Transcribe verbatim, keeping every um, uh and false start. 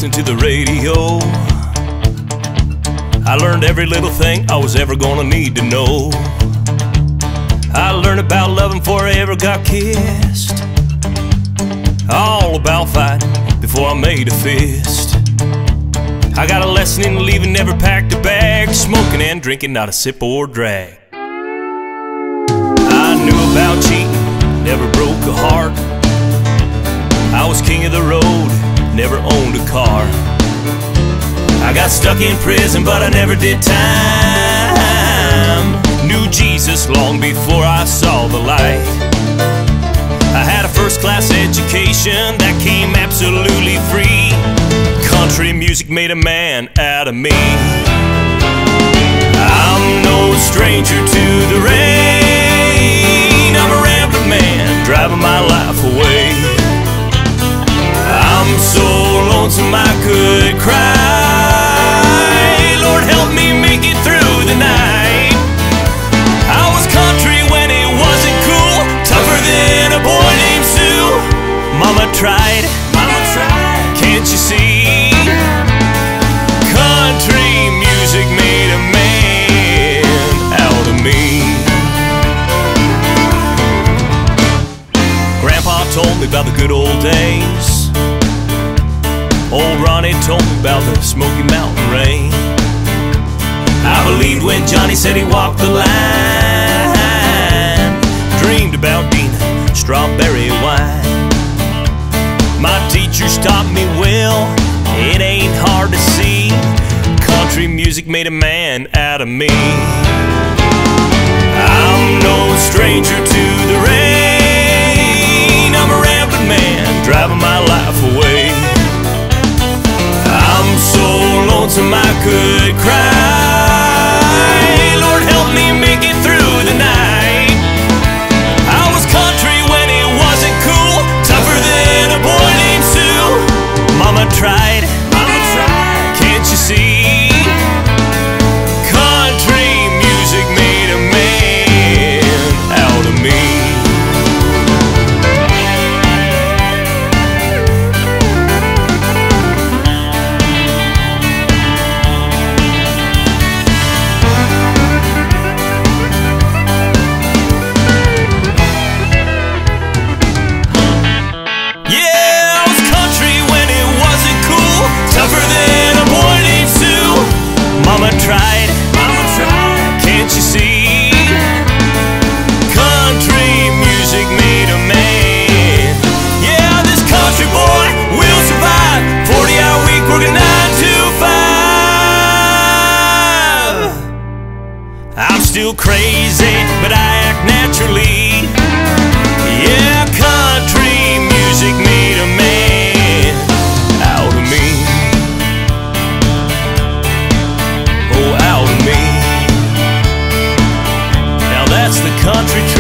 listening to the radio. I learned every little thing I was ever gonna need to know. I learned about loving before I ever got kissed, all about fighting before I made a fist. I got a lesson in leaving, never packed a bag, smoking and drinking, not a sip or drag. I knew about cheating, never broke a heart. I was king of the road, never owned a car. I got stuck in prison, but I never did time. Knew Jesus long before I saw the light. I had a first-class education that came absolutely free. Country music made a man out of me. I'm no stranger to the rain. I'm a rambling man, driving my life away. I'm so lonesome I could cry. Lord, help me make it through the night. I was country when it wasn't cool, tougher than a boy named Sue. Mama tried, Mama tried, can't you see? Country music made a man out of me. Grandpa told me about the good old days. Old Ronnie told me about the Smoky Mountain rain. I believed when Johnny said he walked the line. Dreamed about Dina, strawberry wine. My teachers taught me well, it ain't hard to see. Country music made a man out of me. I'm no stranger to the rain. I'm a rambling man, driving my life away. I'm so lonesome I could cry. Lord, help me make it through the night. I was country when it wasn't cool, tougher than a boy named Sue. Mama tried, Mama tried, can't you see? Country music made a man out of me. Mama tried, Mama tried, can't you see? Country music made a man. Yeah, this country boy will survive. forty hour week, working nine to five. I'm still crazy, but I act naturally. Yeah, country music made a man out of me. Out of me. Now that's the country